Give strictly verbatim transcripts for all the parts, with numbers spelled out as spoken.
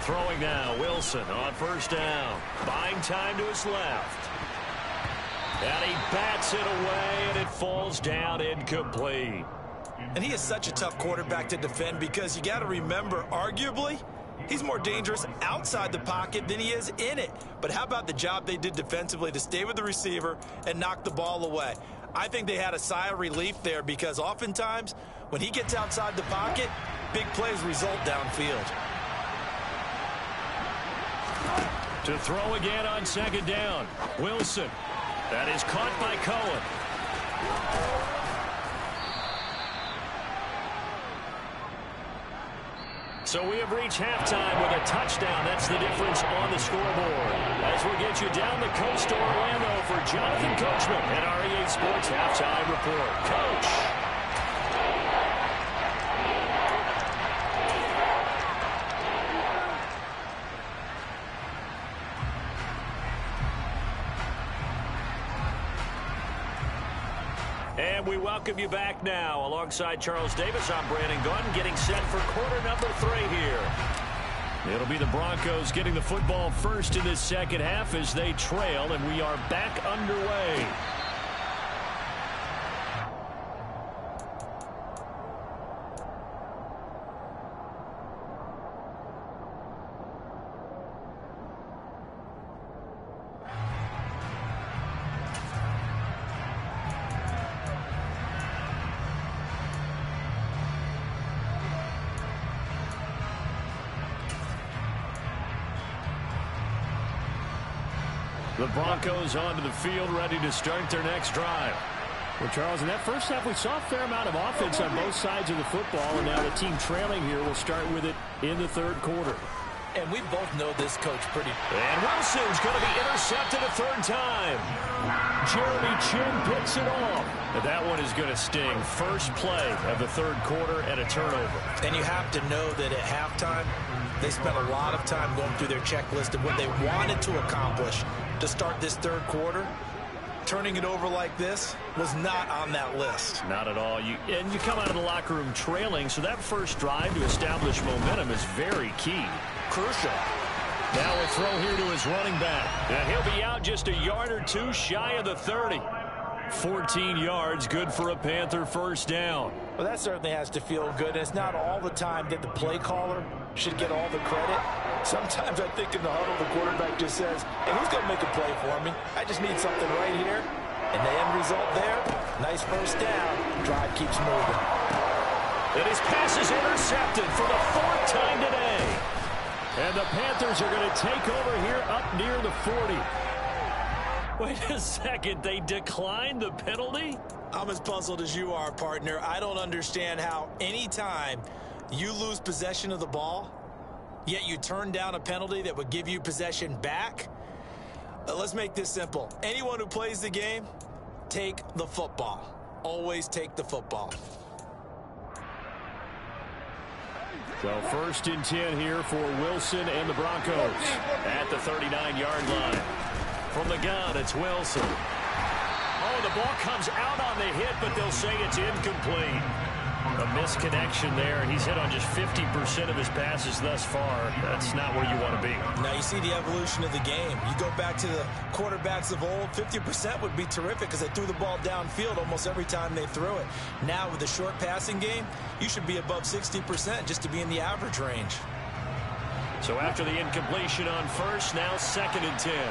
Throwing now, Wilson on first down. Buying time to his left. And he bats it away, and it falls down incomplete. And he is such a tough quarterback to defend because you got to remember, arguably, he's more dangerous outside the pocket than he is in it. But how about the job they did defensively to stay with the receiver and knock the ball away? I think they had a sigh of relief there because oftentimes when he gets outside the pocket, big plays result downfield. To throw again on second down. Wilson. That is caught by Cohen. So we have reached halftime with a touchdown. That's the difference on the scoreboard. As we get you down the coast to Orlando for Jonathan Coachman at our E A Sports Halftime Report. Coach. And we welcome you back now. Alongside Charles Davis, I'm Brandon Gunn, getting set for quarter number three here. It'll be the Broncos getting the football first in this second half as they trail, and we are back underway. The Broncos onto the field, ready to start their next drive. Well, Charles, in that first half, we saw a fair amount of offense on both sides of the football, and now the team trailing here will start with it in the third quarter. And we both know this coach pretty. And Wilson's going to be intercepted a third time. Jeremy Chin picks it off. And that one is going to sting. First play of the third quarter and a turnover. And you have to know that at halftime, they spent a lot of time going through their checklist of what they wanted to accomplish to start this third quarter. Turning it over like this was not on that list. Not at all. You, and you come out of the locker room trailing, so that first drive to establish momentum is very key. Crucial. Now a throw here to his running back. And he'll be out just a yard or two shy of the thirty. fourteen yards, good for a Panther first down. Well, that certainly has to feel good. And it's not all the time that the play caller should get all the credit. Sometimes I think in the huddle, the quarterback just says, hey, who's going to make a play for me? I just need something right here. And the end result there, nice first down. Drive keeps moving. And his pass is intercepted for the fourth time today. And the Panthers are going to take over here up near the forty. Wait a second, they declined the penalty? I'm as puzzled as you are, partner. I don't understand how any time you lose possession of the ball, yet you turn down a penalty that would give you possession back. Uh, let's make this simple. Anyone who plays the game, take the football. Always take the football. So first and ten here for Wilson and the Broncos at the thirty-nine yard line. From the gun, it's Wilson. Oh, the ball comes out on the hit, but they'll say it's incomplete. A misconnection there, and he's hit on just fifty percent of his passes thus far. That's not where you want to be. Now you see the evolution of the game. You go back to the quarterbacks of old, fifty percent would be terrific because they threw the ball downfield almost every time they threw it. Now with the short passing game, you should be above sixty percent just to be in the average range. So after the incompletion on first, now second and ten.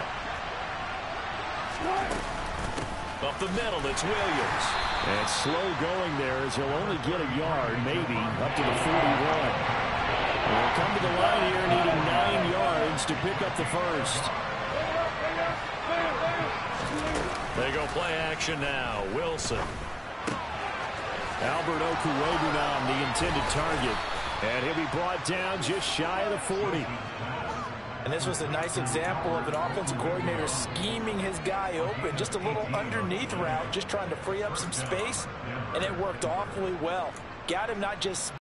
Up the middle, it's Williams. And slow going there as he'll only get a yard, maybe, up to the forty-one. He'll come to the line here needing nine yards to pick up the first. They go play action now. Wilson. Albert Okurogunam, the intended target. And he'll be brought down just shy of the forty. And this was a nice example of an offensive coordinator scheming his guy open. Just a little underneath route, just trying to free up some space. And it worked awfully well. Got him not just